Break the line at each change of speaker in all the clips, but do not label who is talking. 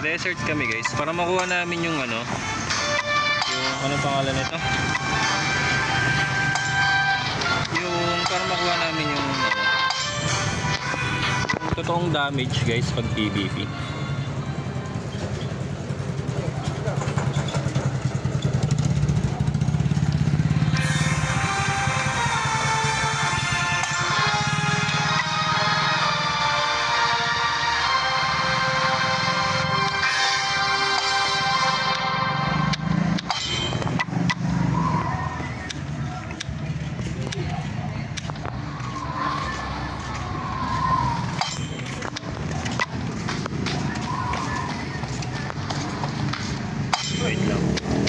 desert kami guys para makuha namin yung ano, yung ano pangalan nito, yung para makuha namin yung ano, yung totoong damage guys pag PVP. Wait lang.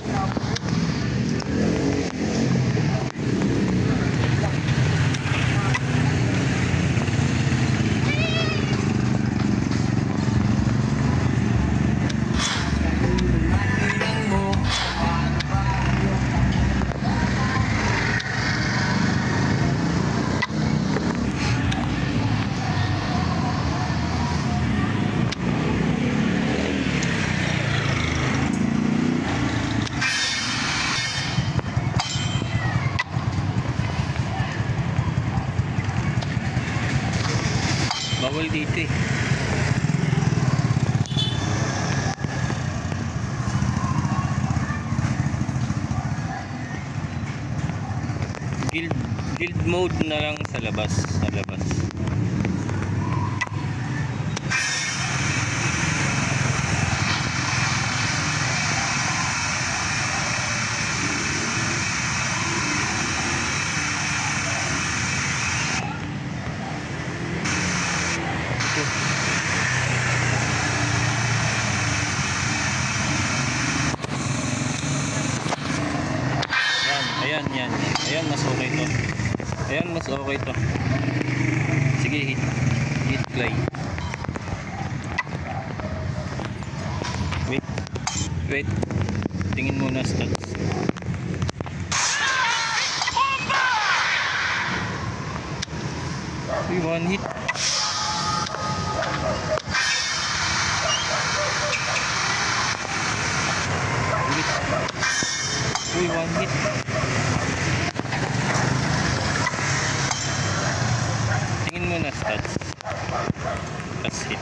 Bawal dito eh. Guild mode na lang sa labas, Ayan, mas okay to. Ayan, mas okay to. Sige, hit play. Wait. Tingin muna stats. One hit. One hit. Tingin mo na stats. Plus hit.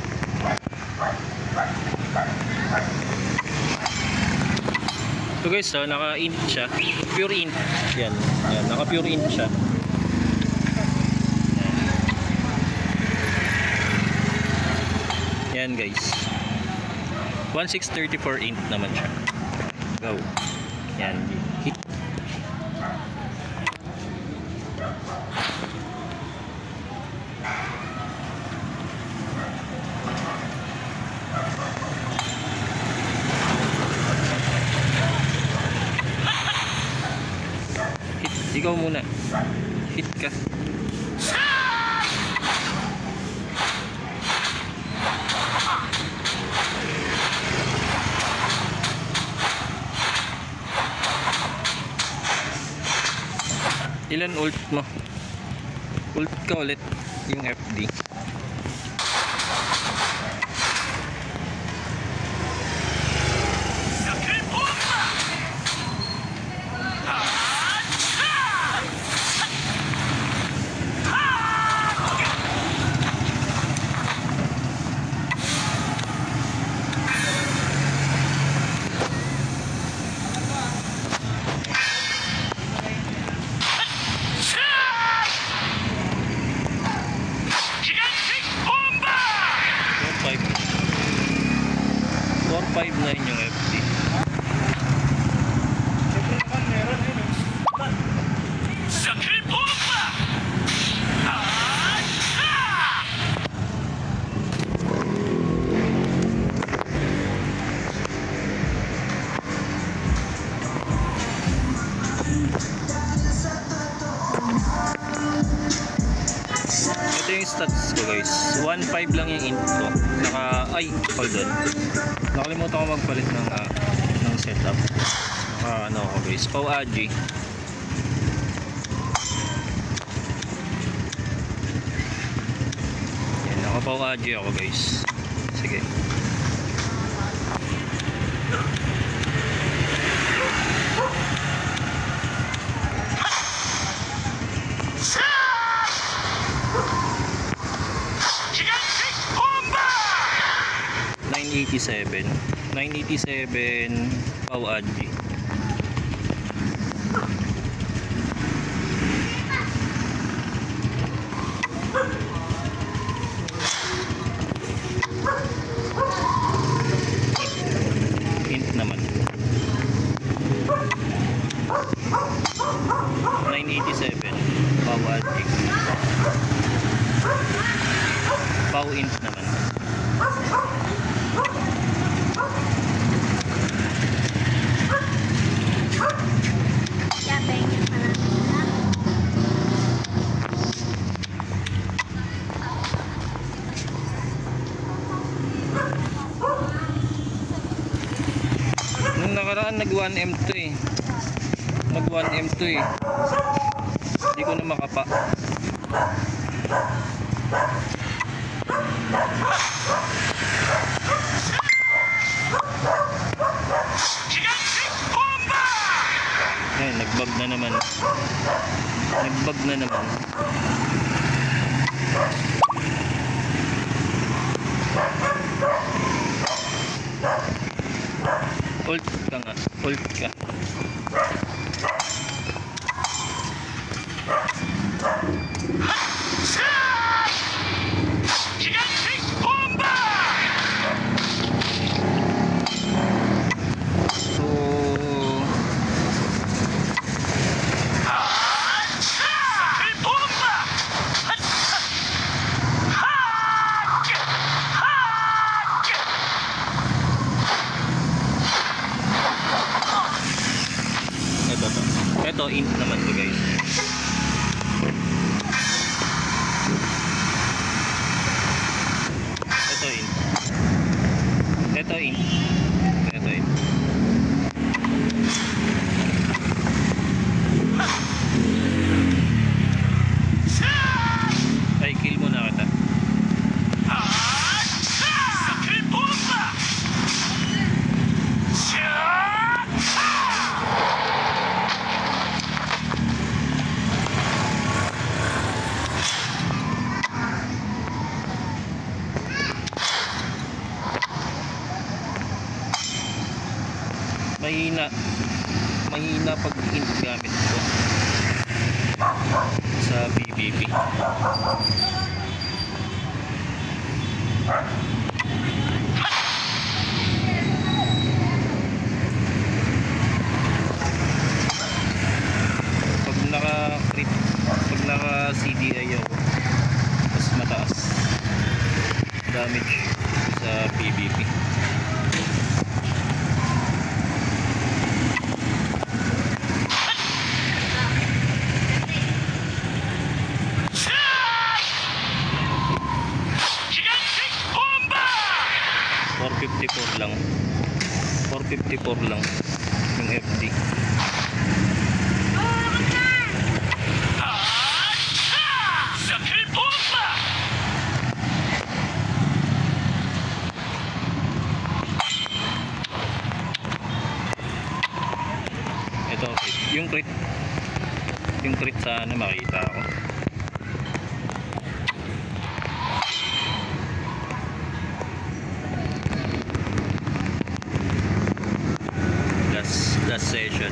So guys, naka-int siya. Pure int. Yan, naka-pure int siya. Yan guys. 1634 int naman siya. Go. Yan, hit. Ikaw muna. Hit ka. Ilan ult mo? Ult ka ulit yung FD. Yung FD. Ito yung stats ko guys. 1.5 lang yung int ko. Hold on. Nakalimutan ko magpalit ng setup. Ano ako guys, Pau Agi. Yan, naka Pau Agi ako guys. Sige. 987. 987 Pau Adji. Int naman. 987 Pau Adji. Pau int naman. Nung nakaraan nag 1M to eh. Nag 1M to eh. Hindi ko na makapa. Ayan, nagbag na naman. Nagbag na naman. Ult ka nga. Ult ka. Ito int naman to guys. Ito int. Ito int. Ito int. Ay, kill mo na kita. Mahina pag int gamit ko sa PvP. Pag naka-crit, pag naka-CDI ako, mas mataas damage sa PvP. $454 lang. $454 lang yung FD. Ito crit. Yung crit sana makita ako. Last session.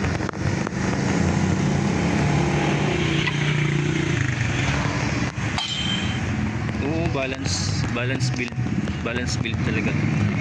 Balance build talaga.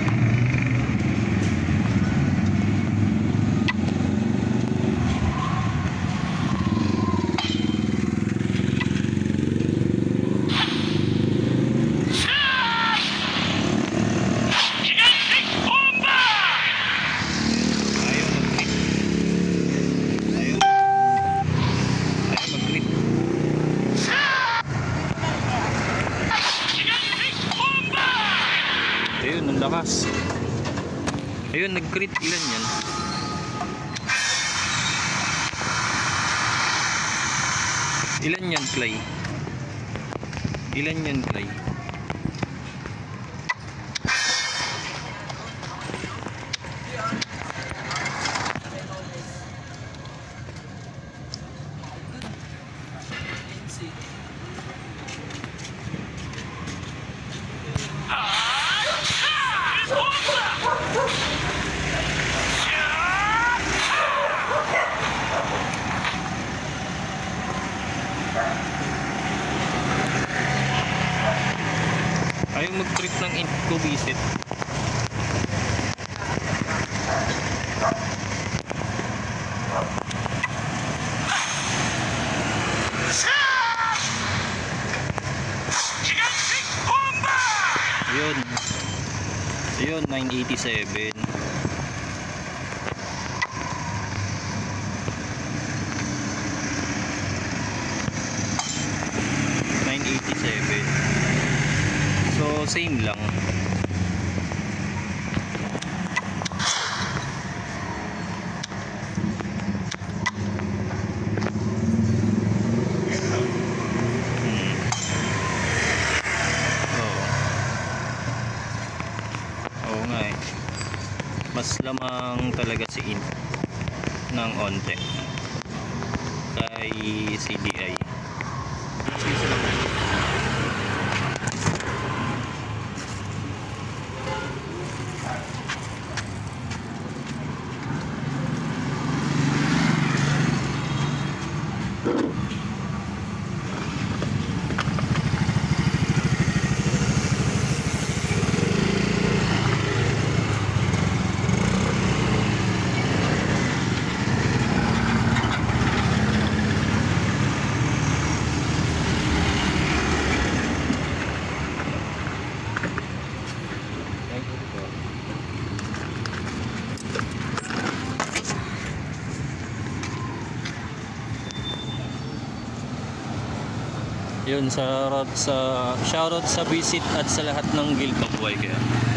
Lakas. Ayun, nag-crit. Ilan yan? Ilan yan, Clay? Ilan yan, Clay? Ayun, 987. So same lang. Oo nga eh. Mas lamang talaga si Int ng onte kay CDI. Yun, shoutout sa visit at sa lahat ng guild ng buhay kaya.